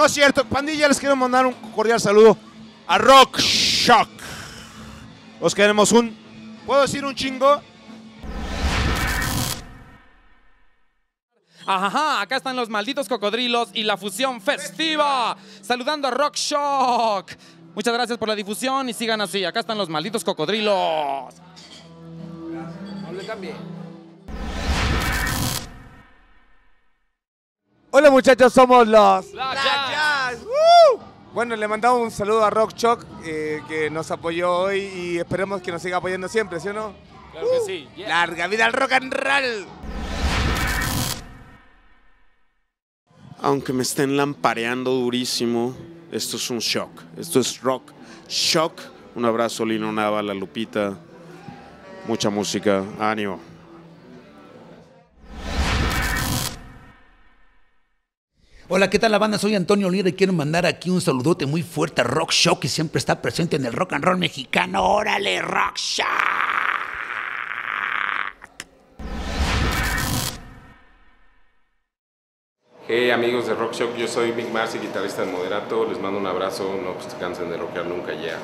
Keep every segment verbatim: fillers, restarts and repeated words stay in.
No es cierto, pandilla, les quiero mandar un cordial saludo a Rock Shock. Los queremos un... ¿Puedo decir un chingo? Ajá, acá están los malditos cocodrilos y la fusión festiva. Saludando a Rock Shock. Muchas gracias por la difusión y sigan así. Acá están los malditos cocodrilos. No le cambie. Hola muchachos, somos los Black Jazz. ¡Uh! Bueno, le mandamos un saludo a Rock Shock, eh, que nos apoyó hoy y esperemos que nos siga apoyando siempre, ¿sí o no? Claro que sí. Yeah. ¡Larga vida al rock and roll! Aunque me estén lampareando durísimo, esto es un shock. Esto es Rock Shock. Un abrazo, Lino Nava, La Lupita. Mucha música. Ánimo. Hola, ¿qué tal la banda? Soy Antonio Lira y quiero mandar aquí un saludote muy fuerte a Rock Shock, que siempre está presente en el rock and roll mexicano. ¡Órale, Rock Shock! Hey amigos de Rock Shock, yo soy Big Marcy, guitarrista de Moderato. Les mando un abrazo, no pues, se cansen de rockear nunca ya.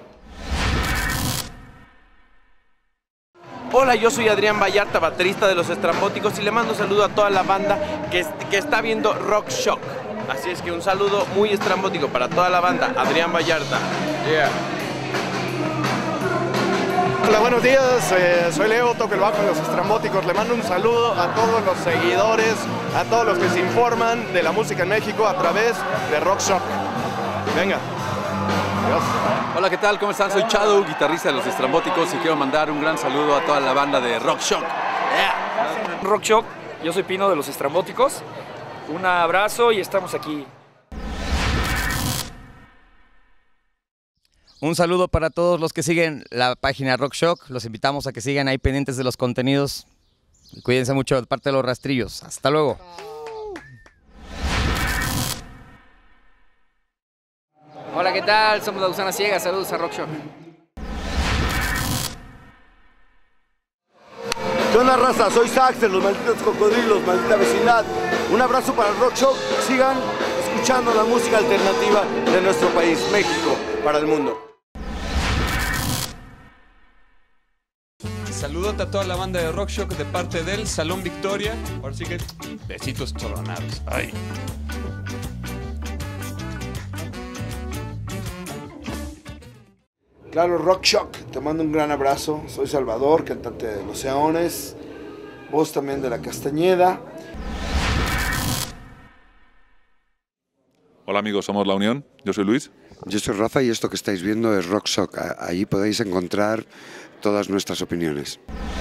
Hola, yo soy Adrián Vallarta, baterista de Los Estrambóticos, y le mando un saludo a toda la banda que, que está viendo Rock Shock. Así es que un saludo muy estrambótico para toda la banda, Adrián Vallarta. Yeah. Hola, buenos días, eh, soy Leo, toco el bajo de Los Estrambóticos. Le mando un saludo a todos los seguidores, a todos los que se informan de la música en México a través de Rock Shock. Venga. Adiós. Hola, ¿qué tal? ¿Cómo están? Soy Chado, guitarrista de Los Estrambóticos, y quiero mandar un gran saludo a toda la banda de Rock Shock. Yeah. Rock Shock, yo soy Pino de Los Estrambóticos. Un abrazo y estamos aquí. Un saludo para todos los que siguen la página Rock Shock. Los invitamos a que sigan ahí pendientes de los contenidos. Y cuídense mucho de parte de los rastrillos. Hasta luego. Hola, ¿qué tal? Somos La Gusana Ciega. Saludos a Rock Shock. ¿Qué onda, raza? Soy Sax de Los Malditos Cocodrilos, maldita vecindad. Un abrazo para el Rock Shock. Sigan escuchando la música alternativa de nuestro país, México, para el mundo. Saludos a toda la banda de Rock Shock de parte del Salón Victoria. Ahora sí que besitos tronados. Ay. Claro, Rock Shock, te mando un gran abrazo. Soy Salvador, cantante de Los Eones, voz también de La Castañeda. Hola amigos, somos La Unión, yo soy Luis. Yo soy Rafa y esto que estáis viendo es Rock Shock. Allí podéis encontrar todas nuestras opiniones.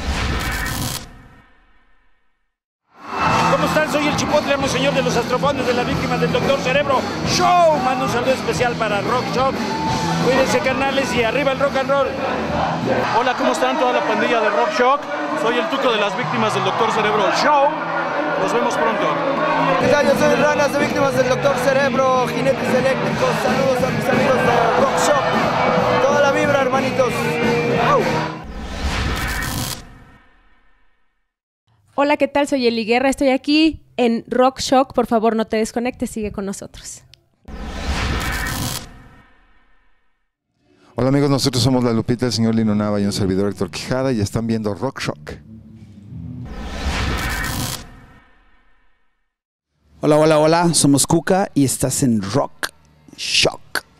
¿Cómo están? Soy el Chipotle, monseñor de los astrofones de las víctimas del Doctor Cerebro Show. Mando un saludo especial para Rock Shock. Cuídense, carnales, y arriba el rock and roll. Hola, ¿cómo están toda la pandilla de Rock Shock? Soy el Tuco de las víctimas del Doctor Cerebro Show. Nos vemos pronto. ¿Qué tal? Yo soy el Ranas de víctimas del Doctor Cerebro, jinetes eléctricos. Saludos a mis amigos de Rock Shock. Toda la vibra, hermanitos. ¡Au! Hola, ¿qué tal? Soy Eli Guerra, estoy aquí en Rock Shock. Por favor, no te desconectes, sigue con nosotros. Hola amigos, nosotros somos La Lupita, el señor Lino Nava y un servidor Héctor Quijada, y están viendo Rock Shock. Hola, hola, hola, somos Cuca y estás en Rock Shock.